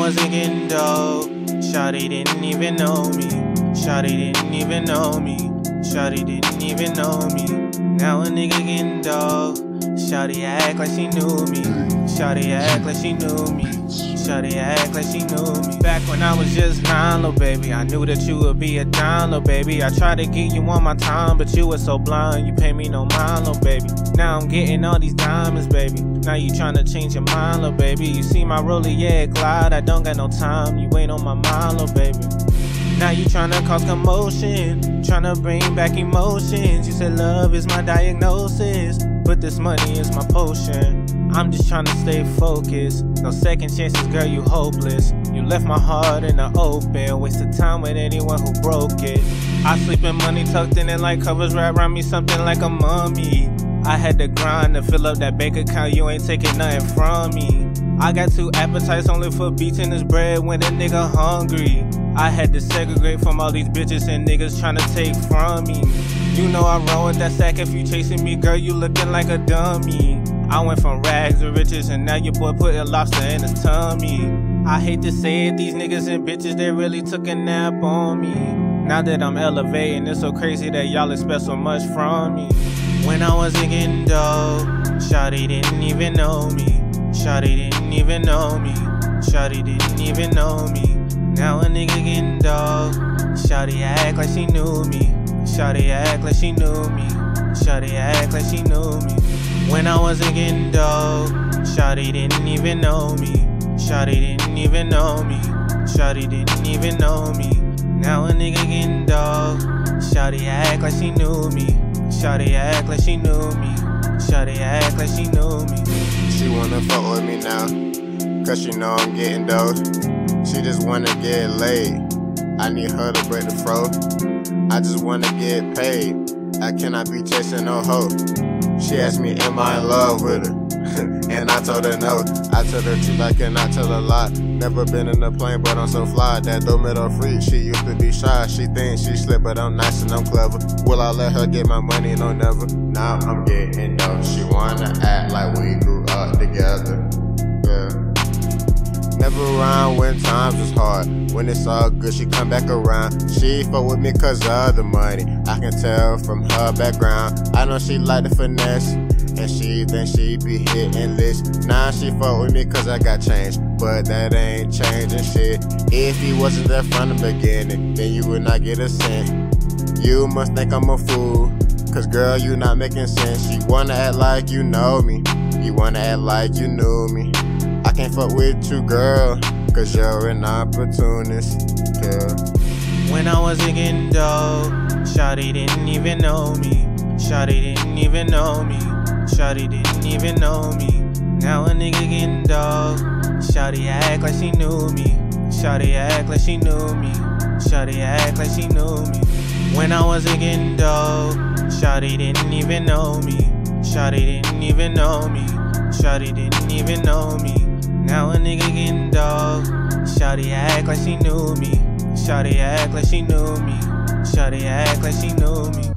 wasn't getting dope, shawty didn't even know me. Shawty didn't even know me. Shawty didn't even know me. Now a nigga getting dope, shawty act like she knew me. Shawty act like she knew me. Shawty act like she knew me. Back when I was just 9, little baby, I knew that you would be a dime, little baby. I tried to get you on my time, but you were so blind, you pay me no mind, little baby. Now I'm getting all these diamonds, baby. Now you tryna change your mind, little baby. You see my roller, yeah, it glide. I don't got no time, you ain't on my mind, little baby. Now you tryna cause commotion, tryna bring back emotions. You said love is my diagnosis, but this money is my potion. I'm just tryna stay focused. No second chances, girl, you hopeless. You left my heart in the open, wasted time with anyone who broke it. I sleep in money tucked in it like covers wrapped around me, something like a mummy. I had to grind to fill up that bank account, you ain't taking nothing from me. I got 2 appetites only for beating this bread when a nigga hungry. I had to segregate from all these bitches and niggas tryna take from me. You know I run with that sack if you chasing me, girl, you looking like a dummy. I went from rags to riches and now your boy put a lobster in his tummy. I hate to say it, these niggas and bitches, they really took a nap on me. Now that I'm elevating, it's so crazy that y'all expect so much from me. When I wasn't getting dope, shawty didn't even know me. Shawty didn't even know me. Shawty didn't even know me. Now a nigga getting dope, shawty act like she knew me. Shawty act like she knew me. Shawty act like she knew me. When I wasn't getting dope, shawty didn't even know me. Shawty didn't even know me. Shawty didn't even know me. Now a nigga getting dope, shawty act like she knew me. Shawty act like she knew me. Shawty act like she knew me. She wanna fuck with me now, cause she know I'm getting dope. She just wanna get laid, I need her to break the fro. I just wanna get paid, I cannot be chasing no hoe. She asked me, am I in love with her? And I told her no. I told her truth, I cannot tell a lie. Never been in a plane, but I'm so fly. That dope middle freak, she used to be shy. She thinks she slick, but I'm nice and I'm clever. Will I let her get my money? No, never. Now I'm getting dope. She wanna act like we grew up together. Yeah. Never around when times was hard. When it's all good, she come back around. She fuck with me cause of the money. I can tell from her background. I know she like the finesse, and she think she be hitting lists. Now she fuck with me cause I got change, but that ain't changing shit. If he wasn't there from the beginning, then you would not get a cent. You must think I'm a fool, cause girl, you not making sense. You wanna act like you know me, you wanna act like you knew me. I can't fuck with you, girl, cause you're an opportunist, girl. When I wasn't getting dope, shawty didn't even know me. Shawty didn't even know me. Shawty didn't even know me. Now a nigga getting dope, shawty act like she knew me. Shawty act like she knew me. Shawty act like she knew me. When I wasn't getting dope, shawty didn't even know me. Shawty didn't even know me. Shawty didn't even know me. Now a nigga getting dope, shawty act like she knew me. Shawty act like she knew me. Shawty act like she knew me.